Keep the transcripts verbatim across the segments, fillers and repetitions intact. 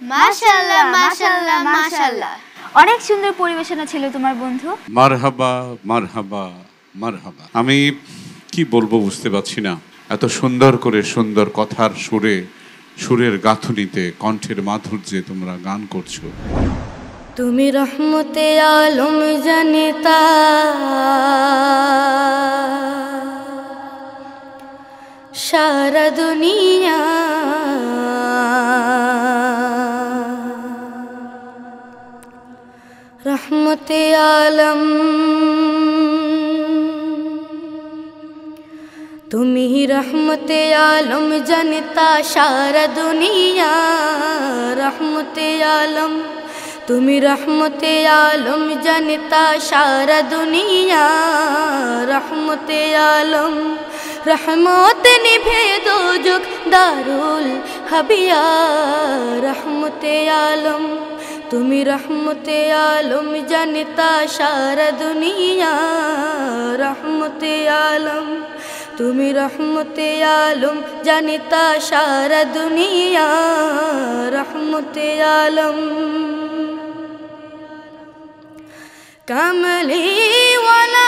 মাশাআল্লাহ মাশাআল্লাহ মাশাআল্লাহ। অনেক সুন্দর পরিবেশনা ছিল তোমার বন্ধু। মারহাবা মারহাবা মারহাবা। আমি কি বলবো বুঝতে পারছি না। এত সুন্দর করে সুন্দর কথার সুরে, সুরের গাঁথুনিতে, কণ্ঠের মাধুর্যে তোমরা গান করছো। তুমি রহমতে আলম জানিতা সারা দুনিয়া, রহমতে আলম তুমি রহমতে আলম জানিতা সারা দুনিয়া, রহমতে আলম তুমি রহমতে আলম জানিতা সারা দুনিয়া, রহমতে আলম রহমত নিভে দোজখ দারুল হাবিয়া, রহমতে আলম তুমি রহমতে আলম জানিতা সারা দুনিয়া, রহমতে আলম তুমি রহমতে আলম জানিতা সারা দুনিয়া, রহমতে আলম কমলি ওয়ালা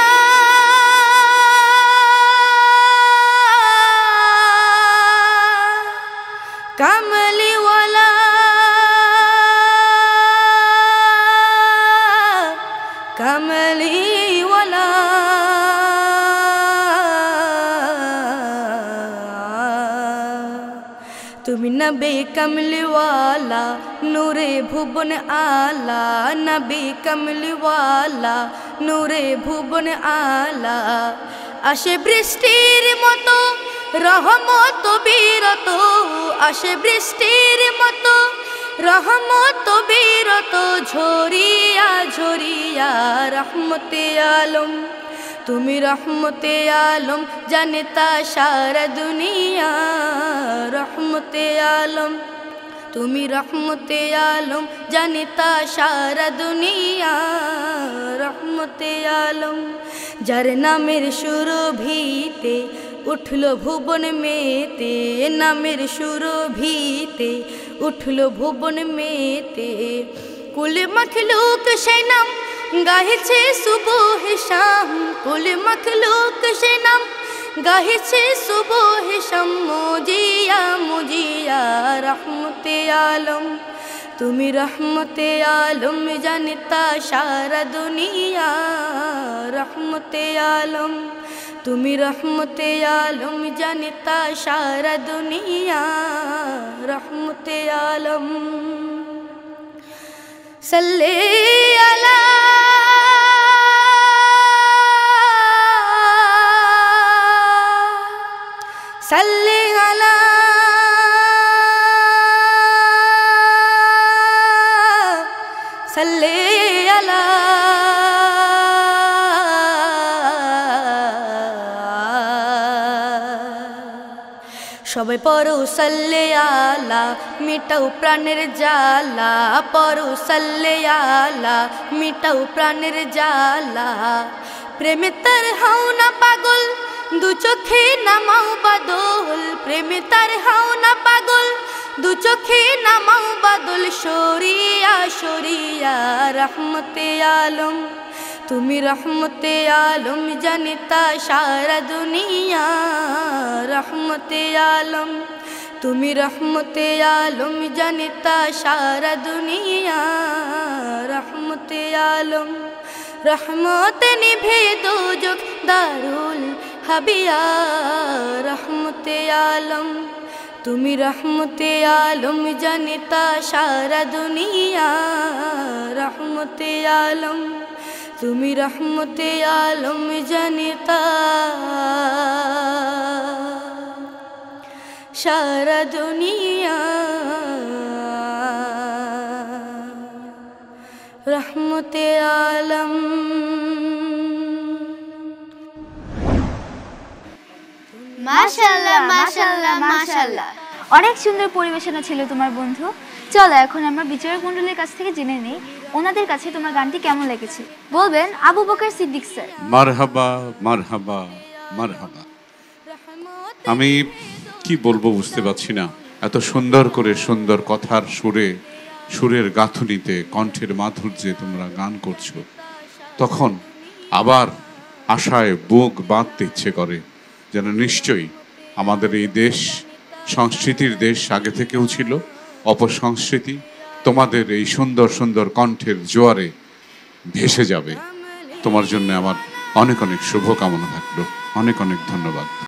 কমলি ওয়ালা কমলি ওয়ালা তুমি নবী কমলি ওয়ালা নূরে ভুবন আলা, নবী কমলি ওয়ালা নূরে ভুবন আলা, আসে বৃষ্টির মতো রহমত বীরত, আসে বৃষ্টির মতো রহমত বীরত ঝরিয়া ঝরিয়া, রহমতে আলম তুমি রহমতে আলম জানিতা সারা দুনিয়া, রহমতে আলম তুমি রহমতে আলম জানিতা সারা দুনিয়া, রহমতে আলম যার নামের সুরভিতে উঠলো ভুবন মেতে, নামের সুরভিতে উঠলো ভুবন মেতে, কুল মখলুক সে নাম গাহিছে সুবহ শাম, কুল মখলুক সে নাম গাহিছে সুবহ শাম, মুজিয়া মুজিয়া, রহমতে আলম তুমি রহমতে আলম জানিতা সারা দুনিয়া, রহমতে আলম তুমি রহমতে আলম জানিতা সারা দুনিয়া, রহমতে আলম সল্লে আলা সল্লে আলা সল্লে আলা সবাই পড়ো সল্লে আলা মিটাও প্রাণের জ্বালা, পড়ো সল্লে আলা মিটাও প্রাণের জ্বালা, প্রেমে তার হাও না পাগল দু চোখে নামাও বাদল, প্রেমে তার হাও না পাগল দু চোখে নামাও বাদল, সরিয়া সরিয়া, রহমতে আলম তুমি রহমতে আলম জানিতা সারা দুনিয়া, রহমতে আলম তুমি রহমতে আলম জানিতা সারা দুনিয়া, রহমতে আলম রহমত নিভে দোজখ দারুল হাবিয়া, রহমতে আলম তুমি রহমতে আলম জানিতা সারা দুনিয়া, রহমতে আলম তুমি রহমতে আলম জানিতা সারা দুনিয়া, রহমতে আলম। মাশাআল্লাহ মাশাআল্লাহ মাশাআল্লাহ। অনেক সুন্দর পরিবেশনা ছিল তোমার বন্ধু। চলো এখন আমরা বিচারক মণ্ডলীর কাছ থেকে জেনে নেই ওনাদের কাছে তোমার গানটি কেমন লেগেছে। বলবেন আবু বকর সিদ্দিক স্যার। মারহাবা মারহাবা মারহাবা। আমি কি বলবো বুঝতে পারছি না। এত সুন্দর করে সুন্দর কথার সুরে, সুরের গাঁথুনিতে কণ্ঠের মাধুর্যে তোমরা গান করছো, তখন আবার আশায় বুক বাঁধতে ইচ্ছে করে যেন নিশ্চয়ই আমাদের এই দেশ সংস্কৃতির দেশ আগে থেকেও ছিল, অপসংস্কৃতি তোমাদের এই সুন্দর সুন্দর কণ্ঠের জোয়ারে ভেসে যাবে। তোমার জন্য আমার অনেক অনেক শুভকামনা থাকলো। অনেক অনেক ধন্যবাদ।